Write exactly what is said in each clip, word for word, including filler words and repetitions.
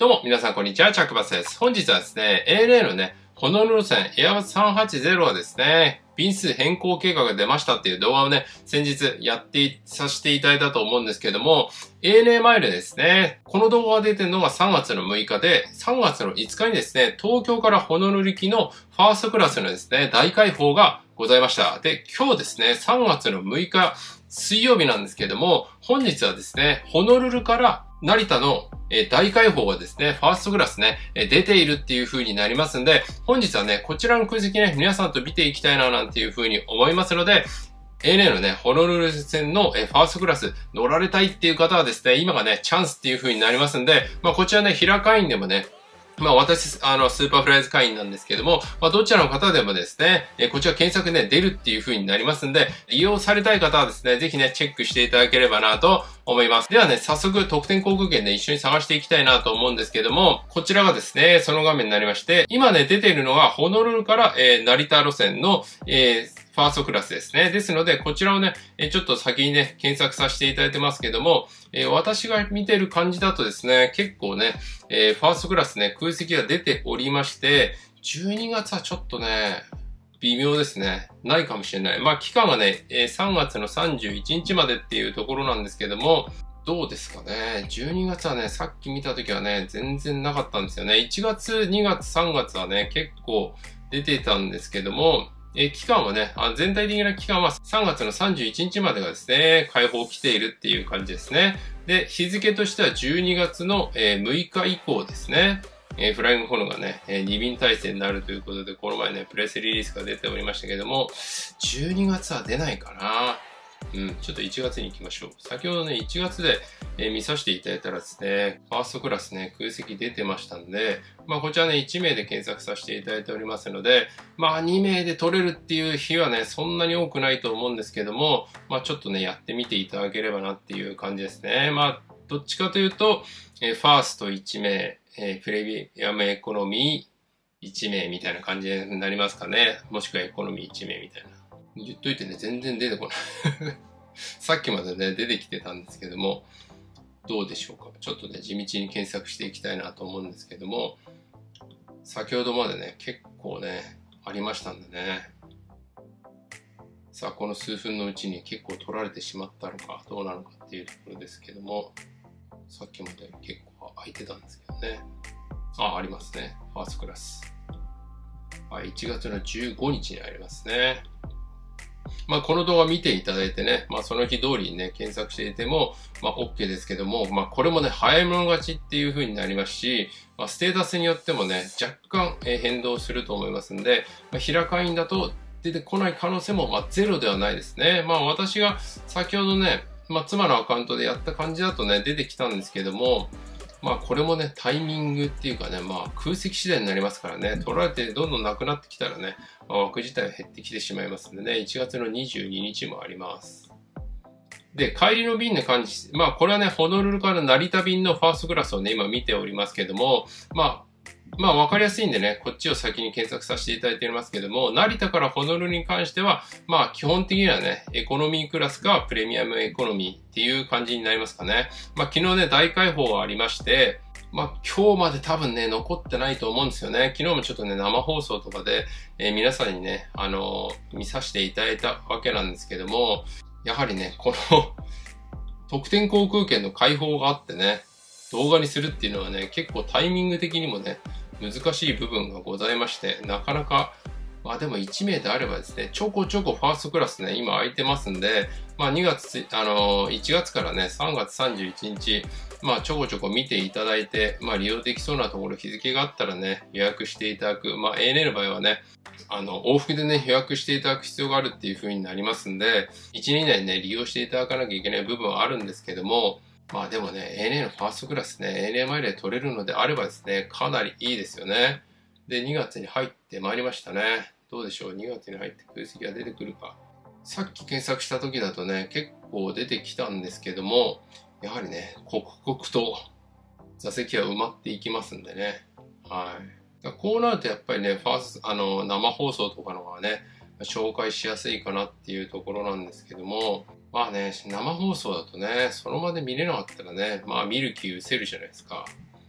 どうも、皆さんこんにちは、チャックバスです。本日はですね、エーエヌエー のね、ホノルル線エアバスさんはちゼロはですね、便数変更計画が出ましたっていう動画をね、先日やってさせていただいたと思うんですけども、エーエヌエー マイルですね、この動画が出てるのがさんがつのむいかで、さんがつのいつかにですね、東京からホノルル行きのファーストクラスのですね、大開放がございました。で、今日ですね、さんがつのむいか水曜日なんですけども、本日はですね、ホノルルから成田の大開放がですね、ファーストクラスね、出ているっていう風になりますんで、本日はね、こちらの空席ね、皆さんと見ていきたいななんていう風に思いますので、エーエヌエー のね、ホノルル線のファーストクラス乗られたいっていう方はですね、今がね、チャンスっていう風になりますんで、まあこちらね、平会員でもね、まあ私、あの、スーパーフライズ会員なんですけども、まあどちらの方でもですね、えこちら検索ね、出るっていう風になりますんで、利用されたい方はですね、ぜひね、チェックしていただければなと思います。ではね、早速特典航空券で一緒に探していきたいなと思うんですけども、こちらがですね、その画面になりまして、今ね、出ているのがホノルルから、えー、成田路線の、えーファーストクラスですね。ですので、こちらをね、ちょっと先にね、検索させていただいてますけども、えー、私が見てる感じだとですね、結構ね、えー、ファーストクラスね、空席が出ておりまして、じゅうにがつはちょっとね、微妙ですね。ないかもしれない。まあ、期間がね、さんがつのさんじゅういちにちまでっていうところなんですけども、どうですかね。じゅうにがつはね、さっき見た時はね、全然なかったんですよね。いちがつ、にがつ、さんがつはね、結構出てたんですけども、え、期間はね、あ、全体的な期間はさんがつのさんじゅういちにちまでがですね、開放来ているっていう感じですね。で、日付としてはじゅうにがつのむいか以降ですね。えー、フライングホノがね、に便体制になるということで、この前ね、プレスリリースが出ておりましたけども、じゅうにがつは出ないかな。うん、ちょっといちがつに行きましょう。先ほどね、いちがつで、えー、見させていただいたらですね、ファーストクラスね、空席出てましたんで、まあこちらね、いちめいで検索させていただいておりますので、まあにめいで取れるっていう日はね、そんなに多くないと思うんですけども、まあちょっとね、やってみていただければなっていう感じですね。まあ、どっちかというと、えー、ファーストいちめい、えー、プレミアムエコノミーいちめいみたいな感じになりますかね。もしくはエコノミーいちめいみたいな。言っといてね、全然出てこない。さっきまでね、出てきてたんですけども、どうでしょうか。ちょっとね、地道に検索していきたいなと思うんですけども、先ほどまでね、結構ね、ありましたんでね。さあ、この数分のうちに結構取られてしまったのか、どうなのかっていうところですけども、さっきまで結構空いてたんですけどね。あ、ありますね。ファーストクラス。はい、いちがつのじゅうごにちにありますね。まあ、この動画見ていただいてね、まあ、その日通りにね、検索していても、まあ、OK ですけども、まあ、これもね、早い者勝ちっていう風になりますし、まあ、ステータスによってもね、若干変動すると思いますんで、まあ、平会員だと出てこない可能性も、まあ、ゼロではないですね。まあ、私が先ほどね、まあ、妻のアカウントでやった感じだとね、出てきたんですけども、まあこれもね、タイミングっていうかね、まあ空席次第になりますからね、取られてどんどんなくなってきたらね、まあ、枠自体は減ってきてしまいますんでね、いちがつのにじゅうににちもあります。で、帰りの便に関して、まあこれはね、ホノルルから成田便のファーストクラスをね、今見ておりますけども、まあ、まあ分かりやすいんでね、こっちを先に検索させていただいておりますけども、成田からホノルルに関しては、まあ基本的にはね、エコノミークラスかプレミアムエコノミーっていう感じになりますかね。まあ昨日ね、大開放がありまして、まあ今日まで多分ね、残ってないと思うんですよね。昨日もちょっとね、生放送とかで、えー、皆さんにね、あのー、見させていただいたわけなんですけども、やはりね、この特典航空券の開放があってね、動画にするっていうのはね、結構タイミング的にもね、難しい部分がございまして、なかなか、まあでもいちめいであればですね、ちょこちょこファーストクラスね、今空いてますんで、まあにがつ、あのー、いちがつからね、さんがつさんじゅういちにち、まあちょこちょこ見ていただいて、まあ利用できそうなところ日付があったらね、予約していただく。まあ エーエヌエー の場合はね、あの、往復でね、予約していただく必要があるっていう風になりますんで、いちねん以内にね、利用していただかなきゃいけない部分はあるんですけども、まあでもね、エーエヌエー のファーストクラスね、エーエヌエー マイルで取れるのであればですね、かなりいいですよね。で、にがつに入ってまいりましたね。どうでしょう ?に 月に入って空席が出てくるか。さっき検索した時だとね、結構出てきたんですけども、やはりね、刻々と座席は埋まっていきますんでね。はい。こうなるとやっぱりね、ファースト、あの、生放送とかの方がね、紹介しやすいかなっていうところなんですけども、まあね、生放送だとね、その場で見れなかったらね、まあ見る気失せるじゃないですか。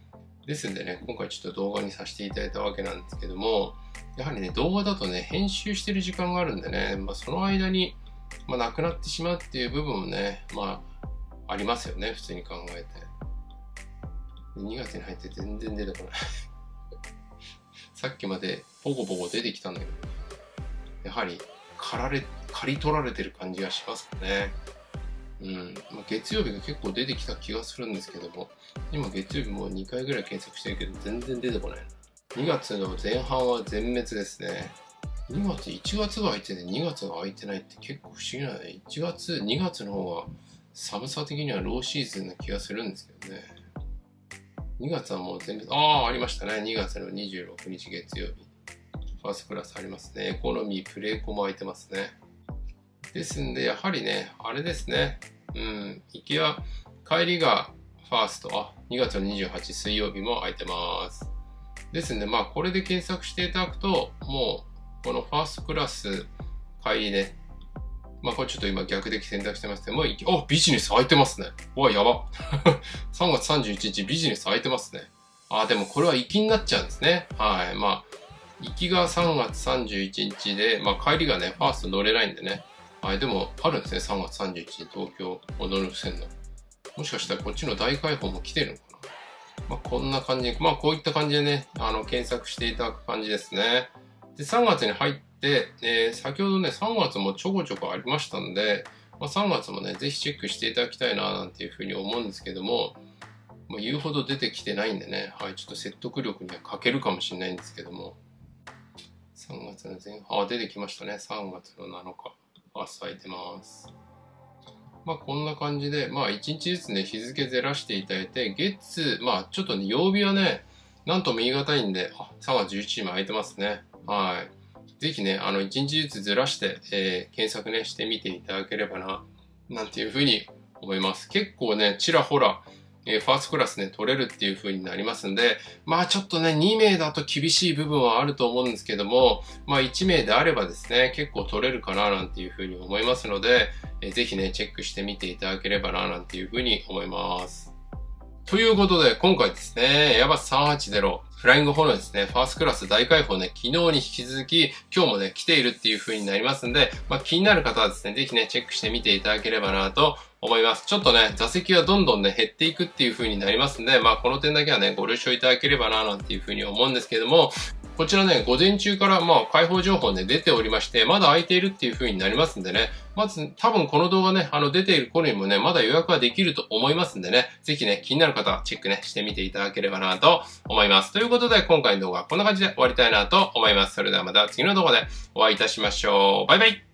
ですんでね、今回ちょっと動画にさせていただいたわけなんですけども、やはりね、動画だとね、編集してる時間があるんでね、まあ、その間に、まあ、なくなってしまうっていう部分もね、まあ、ありますよね、普通に考えて。にがつに入って全然出てこない。さっきまでポコポコ出てきたんだけど、やはり、刈られ、刈り取られてる感じがしますかね。うん。まあ、月曜日が結構出てきた気がするんですけども、今月曜日もにかいぐらい検索してるけど、全然出てこない。にがつの前半は全滅ですね。にがつ、いちがつが空いててにがつが空いてないって結構不思議なね。いちがつ、にがつの方が寒さ的にはローシーズンな気がするんですけどね。にがつはもう全部、ああ、ありましたね。にがつのにじゅうろくにち月曜日。ファーストクラスありますね。エコノミー、プレエコも空いてますね。ですんで、やはりね、あれですね。うん、行きは、帰りがファースト、あ、にがつのにじゅうはち水曜日も空いてます。ですんで、まあ、これで検索していただくと、もう、このファーストクラス帰りね、まあ、これちょっと今逆で選択してますけども、あ、ビジネス空いてますね。うわ、やば。さんがつさんじゅういちにちビジネス空いてますね。あ、でもこれは行きになっちゃうんですね。はい。まあ、行きがさんがつさんじゅういちにちで、まあ、帰りがね、ファースト乗れないんでね。はい、でも、あるんですね。さんがつさんじゅういちにち東京モノノフ線の。もしかしたらこっちの大開放も来てるのかな。まあ、こんな感じで、まあ、こういった感じでね、あの、検索していただく感じですね。で、さんがつに入って、えー、先ほどね、さんがつもちょこちょこありましたんで、まあ、さんがつもね、ぜひチェックしていただきたいな、なんていうふうに思うんですけども、もう言うほど出てきてないんでね、はい、ちょっと説得力には欠けるかもしれないんですけども、さんがつの前半、あ、出てきましたね。さんがつのなのか。ファースト空いてます。まあこんな感じで、まあいちにちずつね、日付ずらしていただいて、月、まあちょっとね、曜日はね、なんとも言い難いんで、あ、さんがつじゅういちにちも空いてますね。はい。ぜひね、あのいちにちずつずらして、えー、検索ね、してみていただければな、なんていうふうに思います。結構ね、ちらほら、えー、ファーストクラスね、取れるっていう風になりますんで、まあちょっとね、にめいだと厳しい部分はあると思うんですけども、まあいちめいであればですね、結構取れるかななんていう風に思いますので、えー、ぜひね、チェックしてみていただければななんていう風に思います。ということで、今回ですね、エアバスさんはちゼロ、フライングホロですね、ファーストクラス大開放ね、昨日に引き続き、今日もね、来ているっていう風になりますんで、まあ気になる方はですね、ぜひね、チェックしてみていただければなと思います。ちょっとね、座席はどんどんね、減っていくっていう風になりますんで、まあこの点だけはね、ご了承いただければななんていう風に思うんですけども、こちらね、午前中からまあ開放情報ね、出ておりまして、まだ空いているっていう風になりますんでね、まず多分この動画ね、あの出ている頃にもね、まだ予約はできると思いますんでね、ぜひね、気になる方はチェックね、してみていただければなと思います。ということで、今回の動画はこんな感じで終わりたいなと思います。それではまた次の動画でお会いいたしましょう。バイバイ。